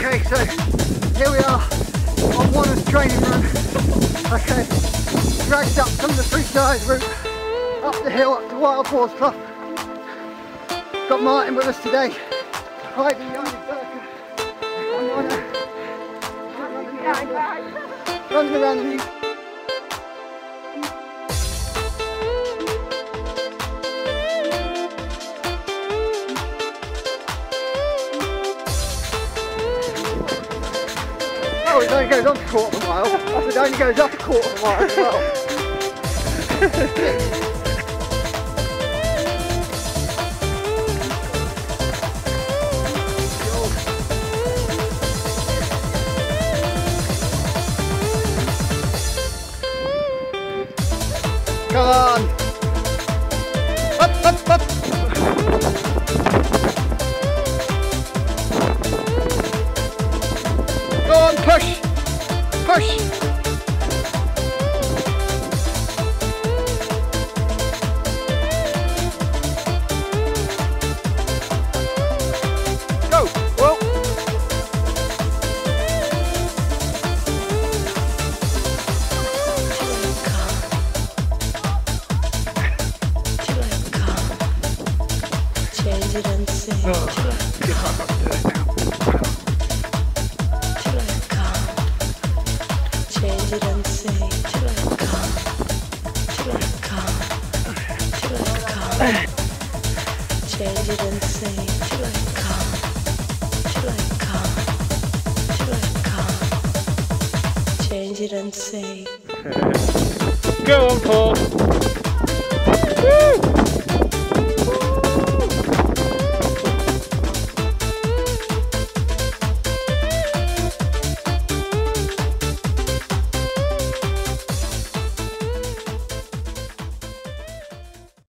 Okay, so here we are on Warner's training run. Okay, dragged up from the freestyle route, up the hill, up to Wild Boars Club. Got Martin with us today. Ivy, Young, Burka, and Warner. Running around the new. Oh, it only goes up a quarter of a mile. I said it only goes up a quarter of a mile as well. Come on! Up, up, up! Go on, push! Push! Go! Well! Change it and say till I come. Till I come. Change it and say till I come. Till I come. Till I come. Change it and say till I come. Till I come. Till I come. Change it and say. Go on, Paul.